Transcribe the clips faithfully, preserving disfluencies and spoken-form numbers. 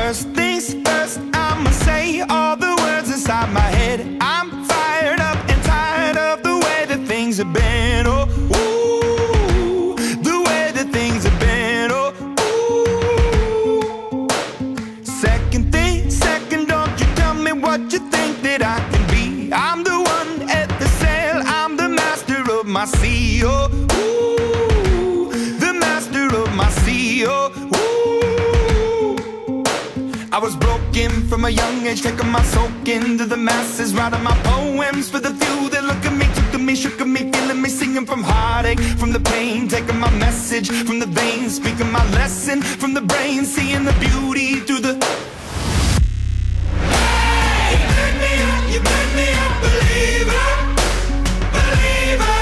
First things first, I'ma say all the words inside my head. I'm fired up and tired of the way that things have been. Oh, ooh, the way that things have been. Oh, ooh. Second thing, second, don't you tell me what you think that I can be. I'm the one at the sail, I'm the master of my sea. Oh, ooh, the master of my sea. Oh, ooh. I was broken from a young age, taking my soak into the masses, writing my poems for the few that look at me, took at me, shook at me, feeling me, singing from heartache, from the pain, taking my message from the veins, speaking my lesson from the brain, seeing the beauty through the. Hey, you burn me up, you burn me up, believer, believer.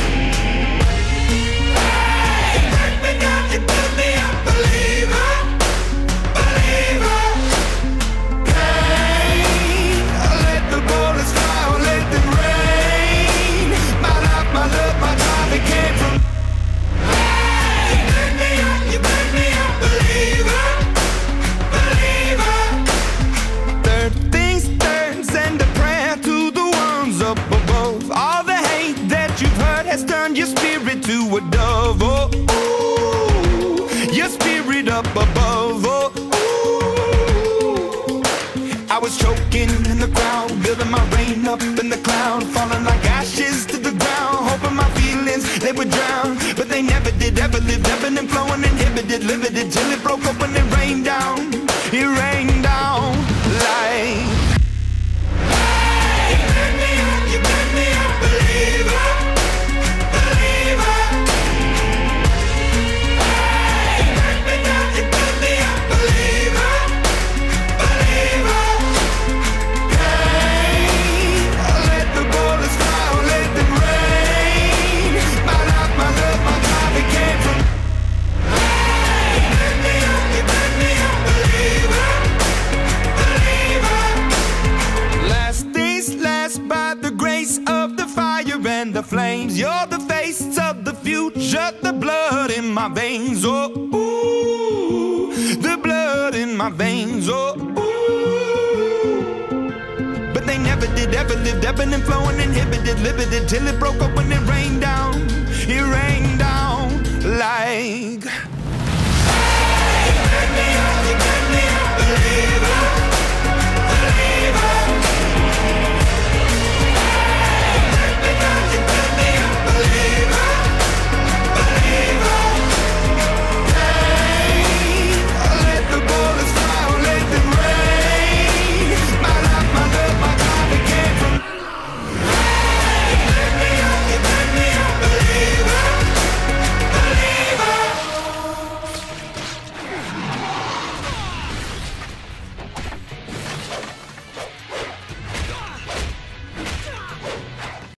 Hey, you burn me down, you burn me up, believer. Has turned your spirit to a dove. Oh, ooh, your spirit up above. Oh, ooh. I was choking in the crowd, building my rain up in the cloud, falling like ashes to the ground, hoping my feelings they would drown, but they never did. Ever lived, ebbing and flowing, inhibited, limited, till it broke open and rained down. It rained down like. Hey, you burn me up, you burn me up, believer. And the flames, you're the face of the future, the blood in my veins. Oh, ooh, the blood in my veins. Oh, ooh. But they never did, ever lived, ebbing and flowing, inhibited, limited, till it broke open and rained down. It rained down like.